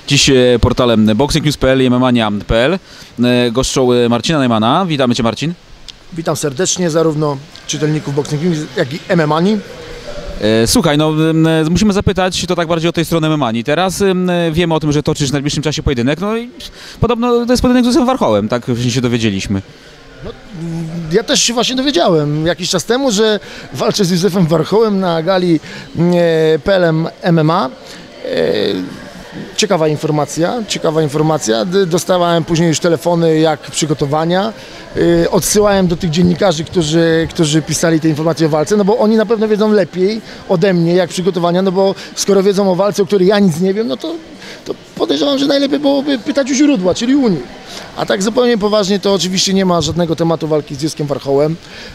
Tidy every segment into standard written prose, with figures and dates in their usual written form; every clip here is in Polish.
Dziś portalem boxingnews.pl i mmania.pl goszczą Marcina Najmana. Witamy Cię, Marcin. Witam serdecznie zarówno czytelników Boxing News, jak i MMAni. Słuchaj, no musimy zapytać to tak bardziej o tej strony MMAni. Teraz wiemy o tym, że toczysz w najbliższym czasie pojedynek, no i podobno to jest pojedynek z Józefem Warchołem, tak się dowiedzieliśmy. No, ja też się właśnie dowiedziałem jakiś czas temu, że walczę z Józefem Warchołem na gali PLM MMA. Ciekawa informacja. Dostawałem później już telefony jak przygotowania. Odsyłałem do tych dziennikarzy, którzy pisali te informacje o walce, no bo oni na pewno wiedzą lepiej ode mnie jak przygotowania, no bo skoro wiedzą o walce, o której ja nic nie wiem, no to podejrzewam, że najlepiej byłoby pytać u źródła, czyli u nich. A tak zupełnie poważnie to oczywiście nie ma żadnego tematu walki z Józefem Warchołem.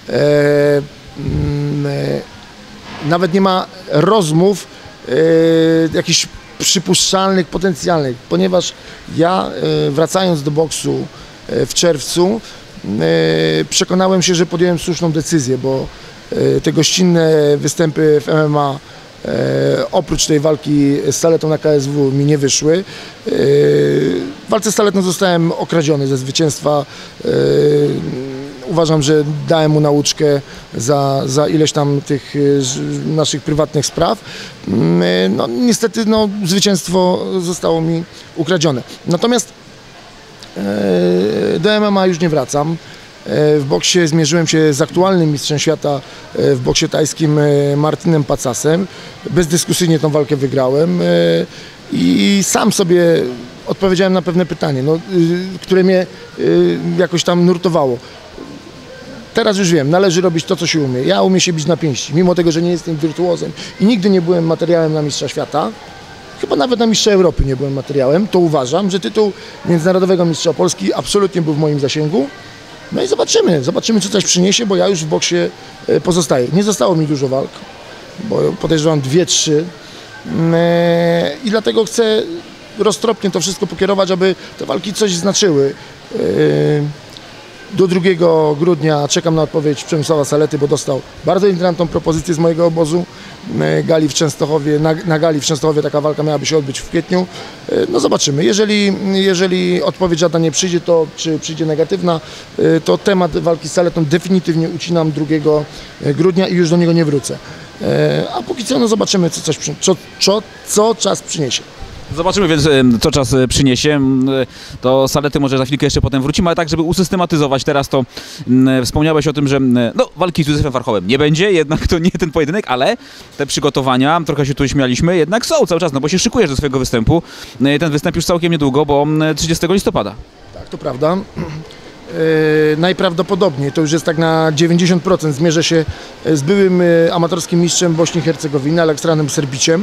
Nawet nie ma rozmów jakichś przypuszczalnych, potencjalnych, ponieważ ja wracając do boksu w czerwcu przekonałem się, że podjąłem słuszną decyzję, bo te gościnne występy w MMA oprócz tej walki z Saletą na KSW mi nie wyszły. W walce z Saletą zostałem okradziony ze zwycięstwa. Uważam, że dałem mu nauczkę za ileś tam tych naszych prywatnych spraw. No, niestety zwycięstwo zostało mi ukradzione. Natomiast do MMA już nie wracam. W boksie zmierzyłem się z aktualnym mistrzem świata w boksie tajskim Martinem Pacasem. Bezdyskusyjnie tą walkę wygrałem i sam sobie odpowiedziałem na pewne pytanie, które mnie jakoś tam nurtowało. Teraz już wiem, należy robić to, co się umie. Ja umiem się bić na pięści, mimo tego, że nie jestem wirtuozem i nigdy nie byłem materiałem na mistrza świata. Chyba nawet na mistrza Europy nie byłem materiałem, to uważam, że tytuł międzynarodowego mistrza Polski absolutnie był w moim zasięgu. No i zobaczymy, co coś przyniesie, bo ja już w boksie pozostaję. Nie zostało mi dużo walk, bo podejrzewam 2-3 i dlatego chcę roztropnie to wszystko pokierować, aby te walki coś znaczyły. Do 2 grudnia czekam na odpowiedź Przemysława Salety, bo dostał bardzo interesantną propozycję z mojego obozu gali w Częstochowie. Na gali w Częstochowie taka walka miałaby się odbyć w kwietniu. No zobaczymy. Jeżeli odpowiedź żadna nie przyjdzie, to czy przyjdzie negatywna, to temat walki z Saletą definitywnie ucinam 2 grudnia i już do niego nie wrócę. A póki co zobaczymy, co czas przyniesie. Zobaczymy więc, co czas przyniesie. Do Salety może za chwilkę jeszcze potem wrócimy, ale tak, żeby usystematyzować teraz, to wspomniałeś o tym, że walki z Józefem Warchołem nie będzie, jednak to nie ten pojedynek, ale te przygotowania, trochę się tu śmialiśmy, jednak są cały czas, bo się szykujesz do swojego występu. Ten występ już całkiem niedługo, bo 30 listopada. Tak, to prawda. Najprawdopodobniej, to już jest tak na 90%, zmierzę się z byłym amatorskim mistrzem Bośni i Hercegowiny, Aleksandrem Serbiciem.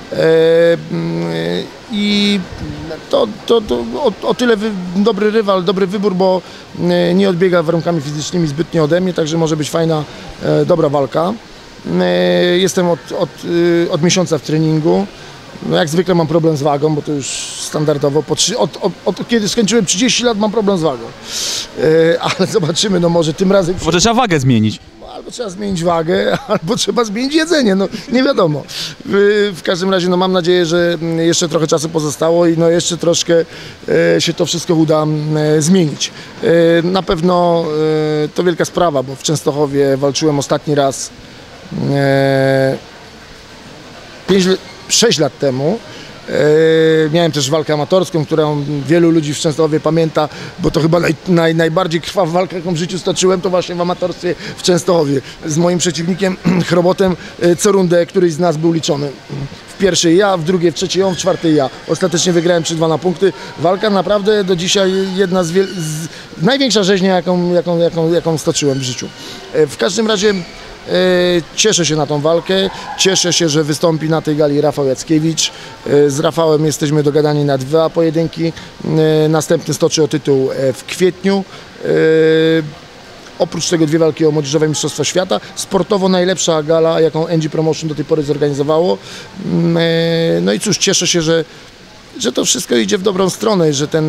I to o tyle dobry rywal, dobry wybór, bo nie odbiega warunkami fizycznymi zbytnio ode mnie, także może być fajna, dobra walka. Jestem od miesiąca w treningu. No jak zwykle mam problem z wagą, bo to już standardowo. Od kiedy skończyłem 30 lat mam problem z wagą. Ale zobaczymy, może tym razem... Może trzeba wagę zmienić. Albo trzeba zmienić wagę, albo trzeba zmienić jedzenie, nie wiadomo. W każdym razie mam nadzieję, że jeszcze trochę czasu pozostało i jeszcze troszkę się to wszystko uda zmienić. Na pewno to wielka sprawa, bo w Częstochowie walczyłem ostatni raz 6 lat temu. Miałem też walkę amatorską, którą wielu ludzi w Częstochowie pamięta, bo to chyba najbardziej krwawa walka, jaką w życiu stoczyłem, to właśnie w amatorstwie w Częstochowie. Z moim przeciwnikiem, Chrobotem, co rundę któryś z nas był liczony. W pierwszej ja, w drugiej, w trzeciej on, w czwartej ja. Ostatecznie wygrałem 3-2 na punkty. Walka naprawdę do dzisiaj jedna z największa rzeźnia, jaką stoczyłem w życiu. W każdym razie cieszę się na tą walkę, cieszę się, że wystąpi na tej gali Rafał Jackiewicz. Z Rafałem jesteśmy dogadani na 2 pojedynki. Następny stoczy o tytuł w kwietniu. Oprócz tego 2 walki o młodzieżowe mistrzostwa świata. Sportowo najlepsza gala, jaką NG Promotion do tej pory zorganizowało. No i cóż, cieszę się, że to wszystko idzie w dobrą stronę i że ten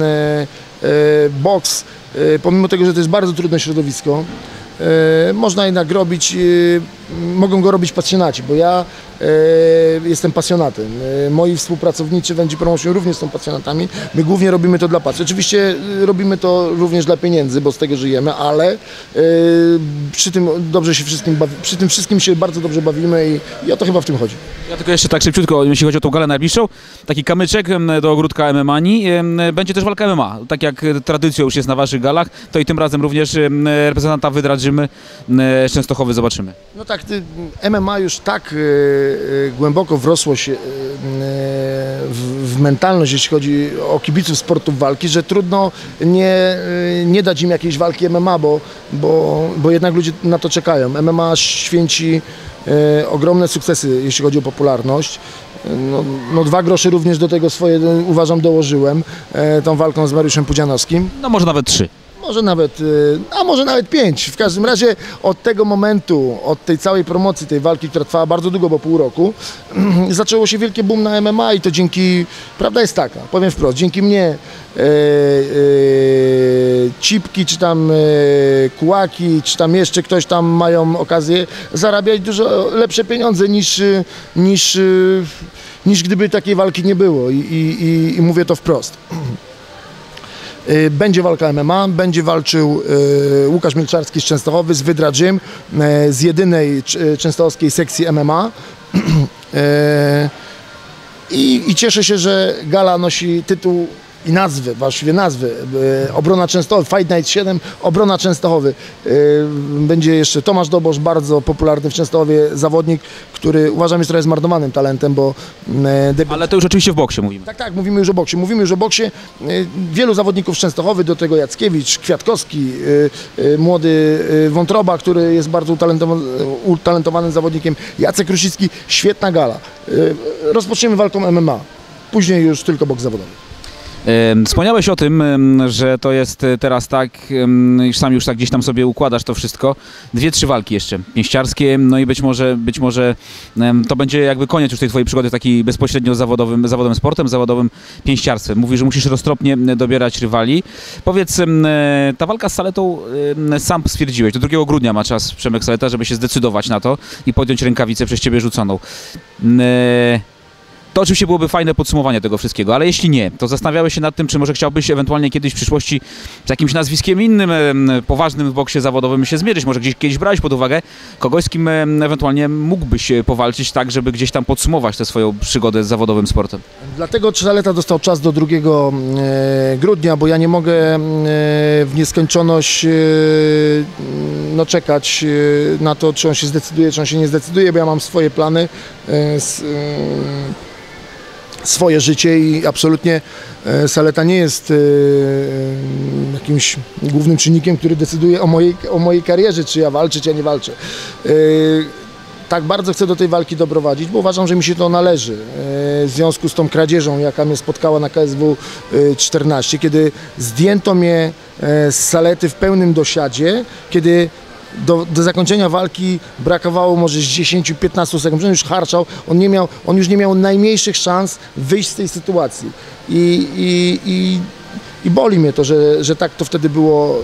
boks, pomimo tego, że to jest bardzo trudne środowisko, można jednak robić mogą go robić pasjonaci, bo ja jestem pasjonatem. Moi współpracownicy w NG Promotion również są pasjonatami. My głównie robimy to dla pasji. Oczywiście robimy to również dla pieniędzy, bo z tego żyjemy, ale przy tym dobrze się przy tym wszystkim się bardzo dobrze bawimy i o to chyba w tym chodzi. Ja tylko jeszcze tak szybciutko, jeśli chodzi o tą galę najbliższą, taki kamyczek do ogródka MMA-ni, będzie też walka MMA. Tak jak tradycją już jest na waszych galach, to i tym razem również reprezentanta Wydra Dżymy z Częstochowy zobaczymy. No tak, MMA już tak głęboko wrosło się w mentalność, jeśli chodzi o kibiców sportów walki, że trudno nie dać im jakiejś walki MMA, bo jednak ludzie na to czekają. MMA święci ogromne sukcesy, jeśli chodzi o popularność. No 2 grosze również do tego swoje, uważam, dołożyłem tą walką z Mariuszem Pudzianowskim. No może nawet 3. Może nawet 5. W każdym razie od tego momentu, od tej całej promocji, tej walki, która trwała bardzo długo, bo pół roku, zaczęło się wielkie boom na MMA i to dzięki, prawda jest taka, powiem wprost, dzięki mnie Cipki, czy tam Kułaki, czy tam jeszcze ktoś tam mają okazję zarabiać dużo lepsze pieniądze niż gdyby takiej walki nie było i mówię to wprost. Będzie walka MMA, będzie walczył Łukasz Milczarski z Częstochowy, z Wydra Gym, z jedynej częstochowskiej sekcji MMA. I cieszę się, że gala nosi tytuł i nazwy, właściwie nazwy. Obrona Częstochowy, Fight Night 7, Obrona Częstochowy. Będzie jeszcze Tomasz Dobosz, bardzo popularny w Częstochowie zawodnik, który uważam jest trochę zmarnowanym talentem, bo... Ale to już oczywiście w boksie mówimy. Tak, mówimy już o boksie. Mówimy już o boksie. Wielu zawodników z Częstochowy, do tego Jackiewicz, Kwiatkowski, młody Wątroba, który jest bardzo utalentowanym zawodnikiem, Jacek Rusicki. Świetna gala. Rozpoczniemy walką MMA. Później już tylko boks zawodowy. Wspomniałeś o tym, że to jest teraz tak, iż sam już tak gdzieś tam sobie układasz to wszystko. 2-3 walki jeszcze pięściarskie, no i być może to będzie jakby koniec już tej twojej przygody taki bezpośrednio zawodowym sportem, zawodowym pięściarstwem. Mówisz, że musisz roztropnie dobierać rywali. Powiedz, ta walka z Saletą, sam stwierdziłeś, do 2 grudnia ma czas Przemek Saleta, żeby się zdecydować na to i podjąć rękawicę przez ciebie rzuconą. To oczywiście byłoby fajne podsumowanie tego wszystkiego, ale jeśli nie, to zastanawiałeś się nad tym, czy może chciałbyś ewentualnie kiedyś w przyszłości z jakimś nazwiskiem innym, poważnym w boksie zawodowym się zmierzyć. Może kiedyś brałeś pod uwagę kogoś, z kim ewentualnie mógłbyś powalczyć tak, żeby gdzieś tam podsumować tę swoją przygodę z zawodowym sportem. Dlatego Saleta dostał czas do 2 grudnia, bo ja nie mogę w nieskończoność czekać na to, czy on się zdecyduje, czy on się nie zdecyduje, bo ja mam swoje plany, swoje życie i absolutnie Saleta nie jest jakimś głównym czynnikiem, który decyduje o mojej karierze, czy ja walczę, czy ja nie walczę. Tak bardzo chcę do tej walki doprowadzić, bo uważam, że mi się to należy. W związku z tą kradzieżą, jaka mnie spotkała na KSW 14, kiedy zdjęto mnie z Salety w pełnym dosiadzie, kiedy do zakończenia walki brakowało może 10-15 sekund, on już harczał, on już nie miał najmniejszych szans wyjść z tej sytuacji. I boli mnie to, że tak to wtedy było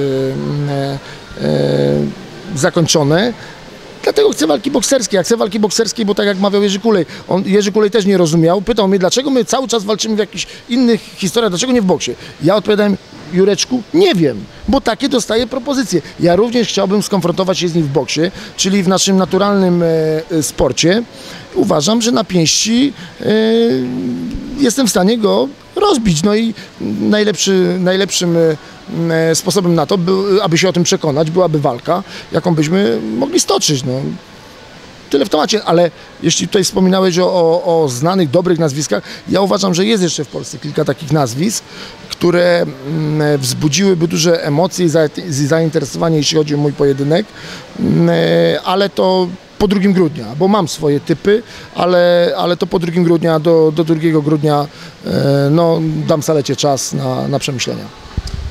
zakończone. Dlatego chcę walki bokserskiej. Ja chcę walki bokserskiej, bo tak jak mawiał Jerzy Kulej, Jerzy Kulej też nie rozumiał. Pytał mnie, dlaczego my cały czas walczymy w jakichś innych historiach, dlaczego nie w boksie? Ja odpowiadałem, Jureczku, nie wiem, bo takie dostaję propozycje. Ja również chciałbym skonfrontować się z nim w boksie, czyli w naszym naturalnym sporcie. Uważam, że na pięści jestem w stanie go rozbić. No i najlepszym sposobem na to, aby się o tym przekonać, byłaby walka, jaką byśmy mogli stoczyć. No. Tyle w temacie, ale jeśli tutaj wspominałeś o znanych, dobrych nazwiskach, ja uważam, że jest jeszcze w Polsce kilka takich nazwisk, które wzbudziłyby duże emocje i zainteresowanie, jeśli chodzi o mój pojedynek, ale to po 2 grudnia, bo mam swoje typy, ale to po 2 grudnia, do 2 grudnia dam Salecie czas na przemyślenia.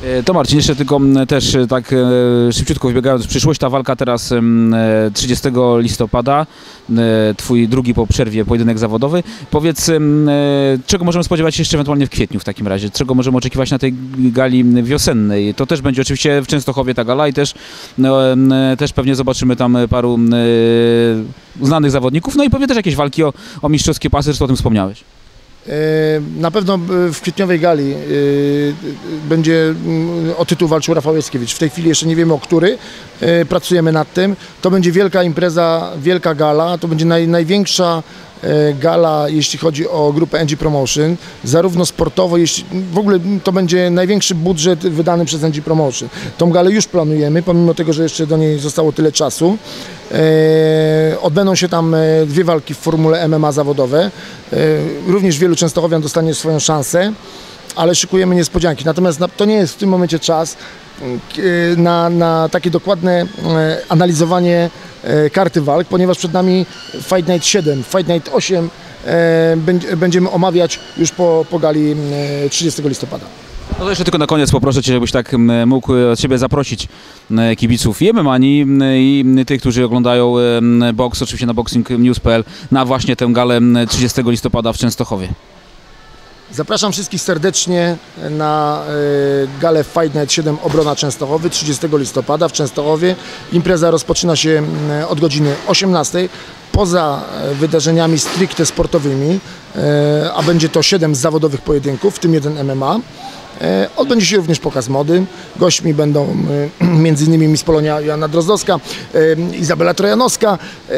To Marcin, jeszcze tylko też tak szybciutko wybiegając w przyszłość, ta walka teraz 30 listopada, twój drugi po przerwie pojedynek zawodowy. Powiedz, czego możemy spodziewać się jeszcze ewentualnie w kwietniu w takim razie? Czego możemy oczekiwać na tej gali wiosennej? To też będzie oczywiście w Częstochowie ta gala i też, też pewnie zobaczymy tam paru znanych zawodników. No i pewnie też jakieś walki o mistrzowskie pasy, zresztą o tym wspomniałeś. Na pewno w kwietniowej gali będzie o tytuł walczył Rafał Jaskiewicz. W tej chwili jeszcze nie wiemy o który. Pracujemy nad tym. To będzie wielka impreza, wielka gala. To będzie największa gala, jeśli chodzi o grupę NG Promotion, zarówno sportowo, w ogóle to będzie największy budżet wydany przez NG Promotion. Tą galę już planujemy, pomimo tego, że jeszcze do niej zostało tyle czasu. Odbędą się tam 2 walki w formule MMA zawodowe. Również wielu Częstochowian dostanie swoją szansę, ale szykujemy niespodzianki. Natomiast to nie jest w tym momencie czas na takie dokładne analizowanie karty walk, ponieważ przed nami Fight Night 7, Fight Night 8 będziemy omawiać już po gali 30 listopada. No to jeszcze tylko na koniec poproszę Cię, żebyś tak mógł od siebie zaprosić kibiców i MMA-ni i tych, którzy oglądają boks, oczywiście na boxingnews.pl, na właśnie tę galę 30 listopada w Częstochowie. Zapraszam wszystkich serdecznie na galę Fight Night 7 Obrona Częstochowy 30 listopada w Częstochowie. Impreza rozpoczyna się od godziny 18. Poza wydarzeniami stricte sportowymi, a będzie to 7 zawodowych pojedynków, w tym 1 MMA. Odbędzie się również pokaz mody. Gośćmi będą m.in. Miss Polonia Joanna Drozdowska, Izabela Trojanowska.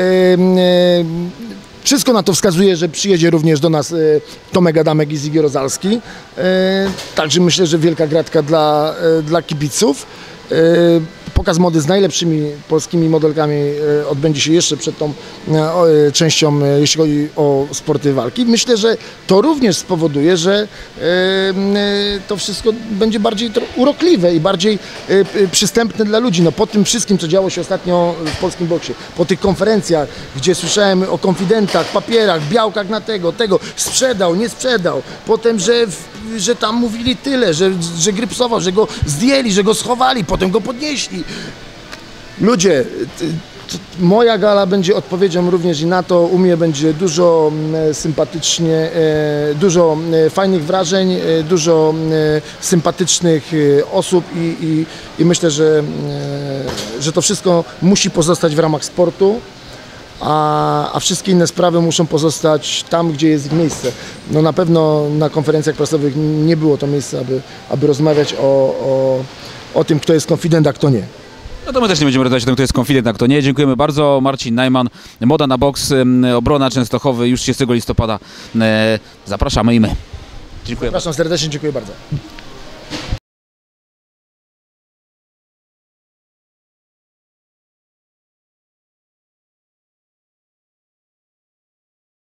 Wszystko na to wskazuje, że przyjedzie również do nas Tomek Adamek i Ziggy Rozalski. Także myślę, że wielka gratka dla kibiców. Pokaz mody z najlepszymi polskimi modelkami odbędzie się jeszcze przed tą częścią, jeśli chodzi o sporty walki. Myślę, że to również spowoduje, że to wszystko będzie bardziej urokliwe i bardziej przystępne dla ludzi. No, po tym wszystkim, co działo się ostatnio w polskim boksie, po tych konferencjach, gdzie słyszałem o konfidentach, papierach, białkach na tego, sprzedał, nie sprzedał, potem, że tam mówili tyle, że grypsował, że go zdjęli, że go schowali, potem go podnieśli. Ludzie, moja gala będzie odpowiedzią również i na to. U mnie będzie dużo sympatycznie, dużo fajnych wrażeń, dużo sympatycznych osób i myślę, że to wszystko musi pozostać w ramach sportu. A wszystkie inne sprawy muszą pozostać tam, gdzie jest ich miejsce. No na pewno na konferencjach prasowych nie było to miejsce, aby rozmawiać o tym, kto jest konfident, a kto nie. No to my też nie będziemy rozmawiać o tym, kto jest konfident, a kto nie. Dziękujemy bardzo. Marcin Najman, Moda na boks, Obrona Częstochowy już 30 listopada. Zapraszamy i my. Dziękuję. Zapraszam serdecznie, dziękuję bardzo.